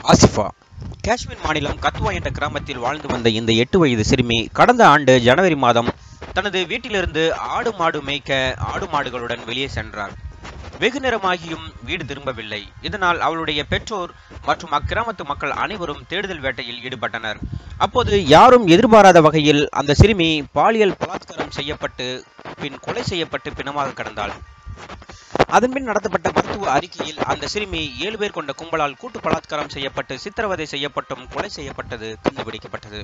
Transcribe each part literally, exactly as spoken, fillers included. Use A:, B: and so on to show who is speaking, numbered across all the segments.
A: ஆசிஃபா காஷ்மீர் மாநிலம் கத்வா என்ற கிராமத்தில் வாழ்ந்து வந்த இந்த எட்டு வயது சிறுமி கடந்த ஆண்டு ஜனவரி மாதம் தனது வீட்டிலிருந்து ஆடு மாடு மேய்க்க ஆடு மாடுகளுடன் வெளியே சென்றார். வெகு நேரமாகியும் வீடு திரும்பவில்லை. இதனால் அவளுடைய பெற்றோர் மற்றும் அக்கிராமத்து மக்கள் அனைவரும் தேடுதல் வேட்டையில் ஈடுபட்டனர். அப்போது யாரும் எதிர்பாராத வகையில் அந்த சிறுமி பாலியல் பலாத்காரம் செய்யப்பட்டு பின் கொலை செய்யப்பட்டு பிணமாக கிடந்தாள். அதன்பின் நடத்தப்பட்ட மருத்துவ அறிக்கையில் அந்த சிறுமி ஏழு பேர் கொண்ட கும்பலால் கூட்டு பலாத்காரம் செய்யப்பட்டு சித்திரவதை செய்யப்பட்டும் கொலை செய்யப்பட்டது கண்டுபிடிக்கப்பட்டது.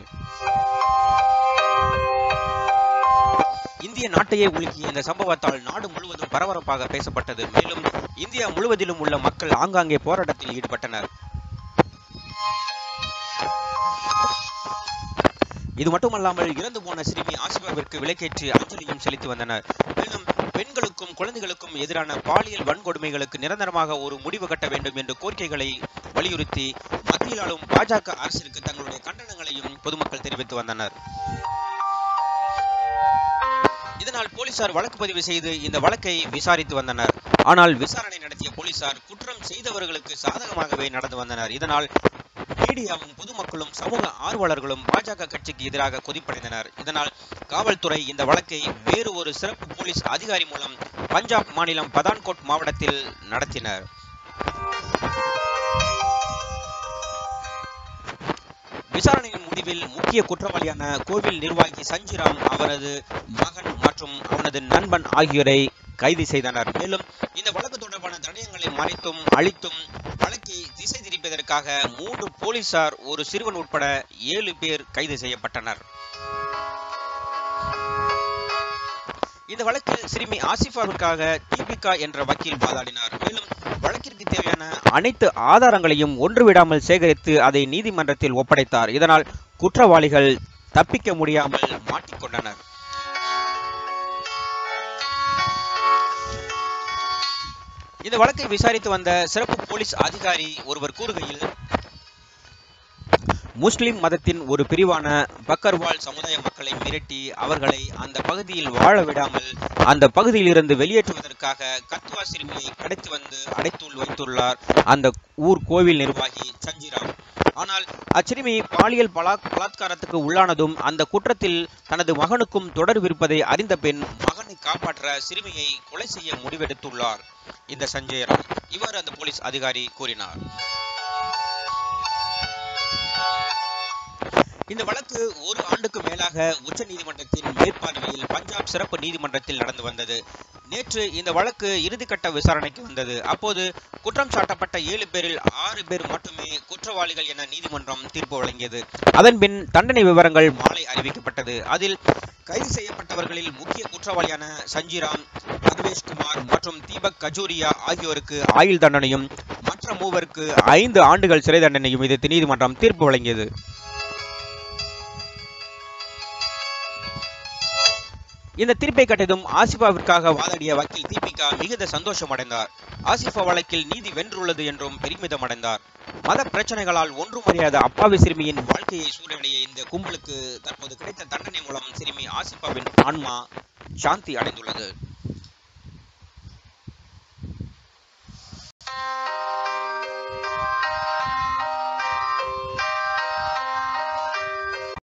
A: இந்திய நாட்டையே உலுக்கிய இந்த சம்பவத்தால் நாடு முழுவதும் பரபரப்பாக பேசப்பட்டது. மேலும் இந்தியா முழுவதிலும் உள்ள மக்கள் ஆங்காங்கே போராட்டத்தில் ஈடுபட்டனர். இது மட்டுமல்லாமல் இறந்து போன சிறுமி ஆசிஃபாவிற்கு விலக்கேற்றி அஞ்சலியும் செலுத்தி வந்தனர். மேலும் பெண்களுக்கும் குழந்தைகளுக்கும் எதிரான பாலியல் வன்கொடுமைகளுக்கு நிரந்தரமாக ஒரு முடிவு கட்ட வேண்டும் என்ற கோரிக்கைகளை வலியுறுத்தி மத்தியில் ஆளும் பாஜக அரசிற்கு தங்களுடைய கண்டனங்களையும் பொதுமக்கள் தெரிவித்து வந்தனர். இதனால் போலீசார் வழக்கு பதிவு செய்து இந்த வழக்கை விசாரித்து வந்தனர். ஆனால் விசாரணை நடத்திய போலீசார் குற்றம் செய்தவர்களுக்கு சாதகமாகவே நடந்து வந்தனர். இதனால் மீடியாவும் பொதுமக்களும் சமூக ஆர்வலர்களும் பாஜக கட்சிக்கு எதிராக கொதிப்படைந்தனர். இதனால் காவல்துறை இந்த வழக்கை வேறு ஒரு சிறப்பு போலீஸ் அதிகாரி மூலம் பஞ்சாப் மாநிலம் பதான்கோட் மாவட்டத்தில் நடத்தினர். விசாரணையின் முடிவில் முக்கிய குற்றவாளியான கோவில் நிர்வாகி சஞ்சிராம், அவரது மகன் மற்றும் அவனது நண்பன் ஆகியோரை கைது செய்தனர். மேலும் இந்த வழக்கு தொடர்பான தடயங்களை மறைத்தும் அழித்தும் வழக்கை திசை திருப்பதற்காக மூன்று போலீசார், ஒரு சிறுவன் உட்பட ஏழு பேர் கைது செய்யப்பட்டனர். இந்த வழக்கில் சிறுமி ஆசிஃபாவிற்காக தீபிகா என்ற வக்கீல் வாதாடினார். மேலும் வழக்கிற்கு தேவையான அனைத்து ஆதாரங்களையும் ஒன்றுவிடாமல் சேகரித்து அதை நீதிமன்றத்தில் ஒப்படைத்தார். இதனால் குற்றவாளிகள் தப்பிக்க முடியாமல் மாட்டிக்கொண்டனர். இந்த வழக்கை விசாரித்து வந்த சிறப்பு போலீஸ் அதிகாரி ஒருவர் கூறுகையில், முஸ்லிம் மதத்தின் ஒரு பிரிவான பக்கர்வால் சமுதாய மக்களை மிரட்டி அவர்களை அந்த பகுதியில் வாழ விடாமல் அந்த பகுதியில் இருந்து வெளியேற்றுவதற்காக கத்வா சிறுமியை கடத்தி வந்து அடைத்துள் வைத்துள்ளார் அந்த ஊர் கோவில் நிர்வாகி சஞ்சிராம். ஆனால் அச்சிறுமி பாலியல் பலா பலாத்காரத்துக்கு உள்ளானதும் அந்த குற்றத்தில் தனது மகனுக்கும் தொடர்பிருப்பதை அறிந்த பின் மகனை காப்பாற்ற சிறுமியை கொலை செய்ய முடிவெடுத்துள்ளார் இந்த சஞ்சய்ராம். இவ்வாறு அந்த போலீஸ் அதிகாரி கூறினார். இந்த வழக்கு ஒரு ஆண்டுக்கு மேலாக உச்ச நீதிமன்றத்தின் மேற்பார்வையில் பஞ்சாப் சிறப்பு நீதிமன்றத்தில் நடந்து வந்தது. நேற்று இந்த வழக்கு இறுதிக்கட்ட விசாரணைக்கு வந்தது. அப்போது குற்றம் சாட்டப்பட்ட ஏழு பேரில் ஆறு பேர் மட்டுமே குற்றவாளிகள் என நீதிமன்றம் தீர்ப்பு வழங்கியது. அதன்பின் தண்டனை விவரங்கள் மாலை அறிவிக்கப்பட்டது. அதில் கைது செய்யப்பட்டவர்களில் முக்கிய குற்றவாளியான சஞ்சிராம், பர்வேஷ்குமார் மற்றும் தீபக் கஜூரியா ஆகியோருக்கு ஆயுள் தண்டனையும் மற்ற மூவருக்கு ஐந்து ஆண்டுகள் சிறை தண்டனையும் விதித்து நீதிமன்றம் தீர்ப்பு வழங்கியது. இந்த தீர்ப்பை கட்டதும் ஆசிஃபாவிற்காக வாதாடிய வக்கீல் தீபிகா மிகுந்த சந்தோஷம் அடைந்தார். ஆசிஃபா வழக்கில் நீதி வென்றுள்ளது என்றும் பெருமிதம் அடைந்தார். மத பிரச்சனைகளால் ஒன்றும் அறியாத அப்பாவி சிறுமியின் வாழ்க்கையை சூறையாடிய இந்த கும்பலுக்கு தற்போது கிடைத்த தண்டனை மூலம் சிறுமி ஆசிஃபாவின் ஆன்மா சாந்தி அடைந்துள்ளது.